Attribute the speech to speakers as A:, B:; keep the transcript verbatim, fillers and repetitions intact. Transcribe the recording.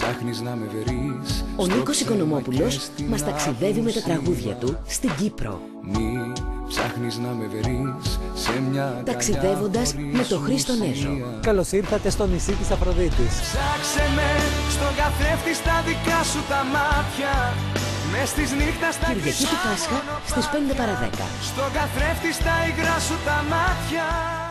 A: Ψάχνεις να με βρεις.
B: Ο Νίκος Οικονομόπουλος μας ταξιδεύει με τα τραγούδια του στην Κύπρο.
A: Μη ψάχνεις να με βρεις σε μια
B: ταξιδεύοντας με τον Χρήστο Νέζο.
C: Καλώς ήρθατε στο νησί της Αφροδίτης.
D: Ψάξε με στον καθρέφτη στα δικά σου τα μάτια. Μες της νύχτας στα
B: Κυριακή του Πάσχα στις πέντε παρά δέκα.
D: Στον καθρέφτη στα υγρά σου τα μάτια.